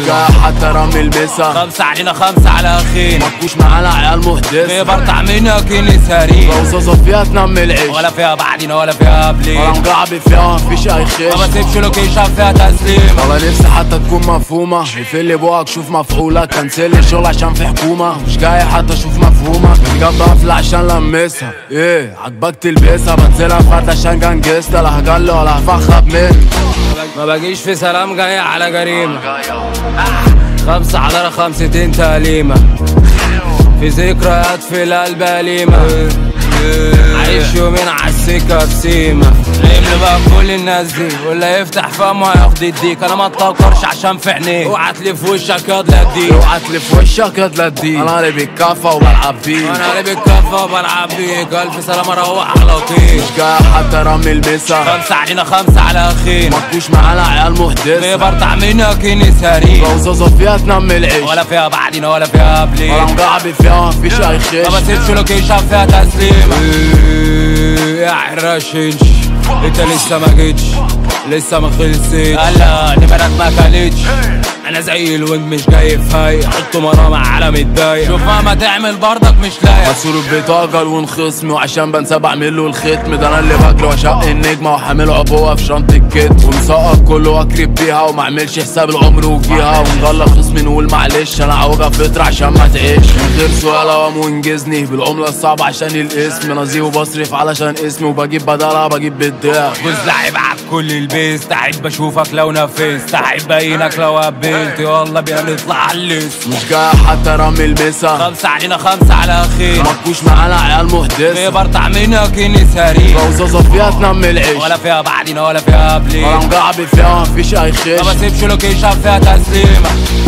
جاي حتى رمي البسة، 5 علينا 5 على اخينا، متكوش معانا عيال محدثة، في برطع منها كني سارين، رصاصة فيها تنمي العيش، ولا فيها بعدين ولا فيها قبلين، ولا مقعبي فيها مفيش اي خيش، ما بسيبش لوكيشن فيها تسليمة، والله نفسي حتى تكون مفهومة، يفل بوقك شوف مفعولة، كنسل الشغل عشان في حكومة، مش جاي حتى اشوف مفهومة، من جنب قفلة عشان لمسها، ايه عجبك تلبسها، بنزلها فرد عشان جنجستها، لا هجل ولا هفخب مني، ما باجيش في سلام جاي على جريمة، 5 على 5 تأليمة، في ذكريات في القلب أليمة، عايش يومين عالسكة بسيمة، رمل بقى كل الناس دي، واللي يفتح فمه هياخد يديك، انا ما اتطورش عشان في عينيك، اوعى تلف وشك ياض لا اديك، اوعى تلف وشك ياض لا اديك، انا اللي بالكفة وبلعب بيك، انا اللي بالكفة وبلعب بيك، الف سلامة روح على لطيف، مش جاي حتى رمي البسة، 5 علينا 5 على اخينا، متكوش معانا عيال محدثة، في برطع منها كني سارين، رصاصة فيها تنمي العيش، ولا فيها بعدين ولا فيها قبلين، ولا مقعبي فيها مفيش اي خيش، ما بسيبش لوكيشن فيها تسليمة، يا حراشنش انت لسه ما جيتش، لسه ما خلصتش، هلا نمرك ما كلتش، انا زي الوينج مش جاي في هاي، حط مرامع على متضايق، شوف مهما تعمل برضك مش لايق، بصرف بطاقل ونخصمي، وعشان بنسى بعمله الختم، ده انا اللي بجري واشق النجمة، وحامل عبوة في شنطة كتف، ومسقط كله واكرب بيها، ومعملش حساب العمر وجيها، ونغلط خصمي نقول معلش، انا عوجة فطرة عشان ما تعيش، من غير سؤال قام وانجزني، بالعملة الصعبة عشان الاسم، نزيه وبصرف علشان اسمي، وبجيب بدلها بجيب بالداع، جوز لعيب على كل البيس، تعب بشوفك لو نفست، تعب باينك لو قبلت، يلا بينا نطلع على الليست، مش جاي حتى رمي البسة، 5 علينا 5 على اخينا، متكوش معانا عيال في محدثة، برطع منها كني سارين، رصاصة فيها تنمي العيش، ولا فيها بعدين ولا فيها قبلين، ولا مقعبي فيها مفيش اي خيش، ما بسيبش لوكيشن فيها تسليمة.